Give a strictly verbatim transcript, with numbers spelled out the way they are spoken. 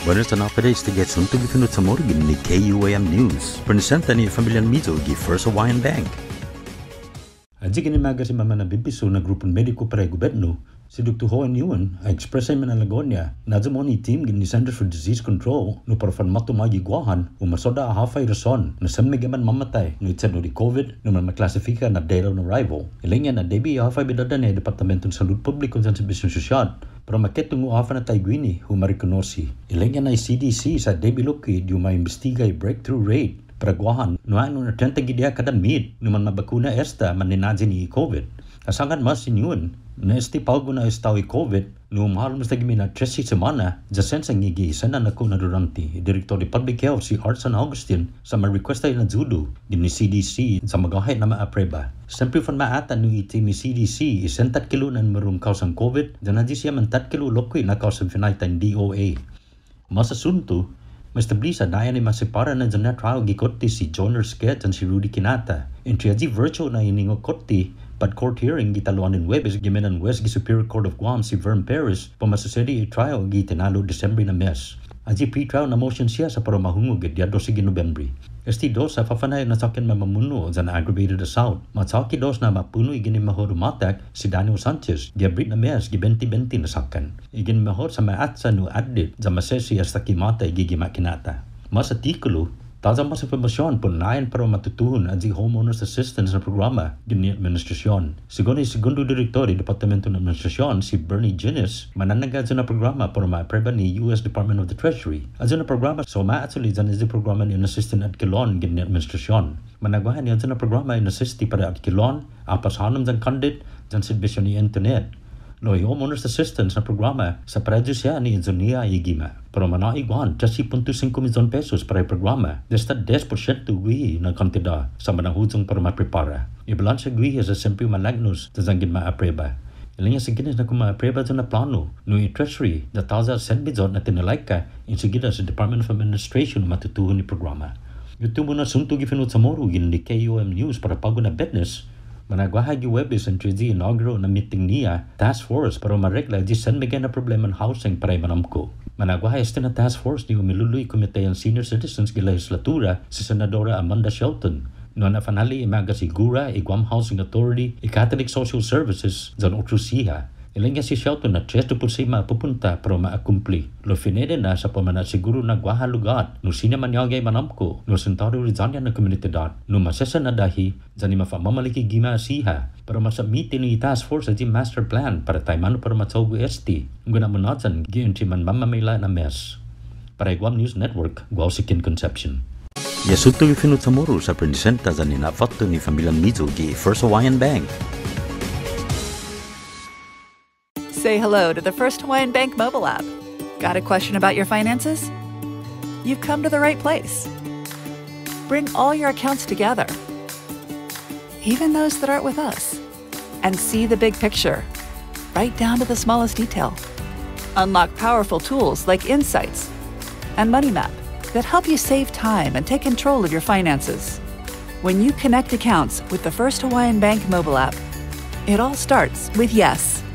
Buenos tanapades to get sunto gifinut sa morgan ni K U A M News. Presenta ni Familian Mizo gi First Hawaiian Bank. Aji ginimaga si mama na bimpiso na grupong mediko para gobyerno, si Doctor Hoan Yuan ay ekspresay man ang lagonya na mo ni team gini Center for Disease Control no parfan matumagi guahan o masoda a hafay rason na samig man mamatay no itsa no di COVID no man maklasifika na dead on arrival. Ilingyan na debi hafay bidada ni Departamento ng Salud Publiko sa Serbisyon Sosyal para maketong uafa na tayo gwini humarikonosi. Ilingyan na C D C sa debi loki di umaimbestiga breakthrough rate para guahan no ano na trenta gidia kada mid no man mabakuna esta man ninadzi ni COVID. Kasangan mas inyun na esti palgo na estawi COVID no mahal mas lagi na tresi semana jasen sa ngigi sana nako na duranti Director de Public Health si Art San Augustine sa ma-requesta na judo din ni C D C sa magahay na maapreba. Siyempre fan maata no iti ni C D C isentat kilo na marong kausang COVID dyan na siya man tat kilo lokoy na kausang finaitan D O A. Mas asunto mas tablisa daya ni masipara na dyan na trial gikotti si John Ersket at si Rudy Kinata. Intriyaji virtual na iningo kotti but court hearing gitaluan in Webes gimenan West gi Superior Court of Guam si Vern Paris pamasasedi i trial gitinalo December na mes. Aji pre-trial na motion siya sa para mahungog diado si November. Esti dos sa fafanay na sakin mamamuno dyan na aggravated assault. Matsaki dos na mapuno igin mahor umatak si Daniel Sanchez diabrit na mes gi benti-benti na sakan. Igin mahor sa maatsa no addit dyan masesi hasta kimata igigi makinata. Mas artikulo Taza mas informasyon po nayan para matutuhon ang homeowners assistance na programa gini administrasyon. Sigon ay segundo direktor ng Departamento ng Administrasyon si Bernie Ginnis mananagad sa na programa para ma-apreba ni U S Department of the Treasury. At na programa so ma-actually dyan is the programa ni assistant at kilon gini administrasyon. Managwahan niya na programa in assisti para at kilon, apas hanam dyan kandit dyan servisyon ni internet. No homeowners assistance na programa sa predio siya ni Inzonia Igima. Pero manaiguan thirty point two five milyon pesos para programa. Desta ten percent gwi na kantida sa manahudong para maprepara. Ibalansya gwi sa simple malagnos tazangin maapreba. Ilang yung siginis na kung maapreba na plano no i-treasury na taza sen bizon na tinalaika insigida sa Department of Administration na matutuhon ni programa. Ito muna sunto gifinut sa Chamorro gin ni K U A M News para pago na business. Managwahagi Webis ang three D inaugural na meeting niya task force para maregla di san megay na problema ng housing para manamko. Managwahay este na task force ni umiluluy komite ang senior citizens gi legislatura si Senadora Amanda Shelton. No na fanali imaga sigura i Guam Housing Authority i Catholic Social Services zan otro siya. Ilang nga si Shelton na tres po siya mapupunta para maakumpli. Lo finede na sa pamanat siguro nagwaha lugat no sinya manyagay manamko no sentaro rizanya na komunidad no masesa na dahi zani mafamamaliki gima siha para masabmiti no task force sa master plan para tayo para matawag S T. Nguna mo natin giunti man mamamila na mes. Para Guam News Network, Guausikin Conception. Yasuto gifinut sa Chamorro sa presenta zani na fakto ni Familian Mizo gi First Hawaiian Bank. Say hello to the First Hawaiian Bank mobile app. Got a question about your finances? You've come to the right place. Bring all your accounts together, even those that aren't with us, and see the big picture, right down to the smallest detail. Unlock powerful tools like Insights and Money Map that help you save time and take control of your finances. When you connect accounts with the First Hawaiian Bank mobile app, it all starts with yes.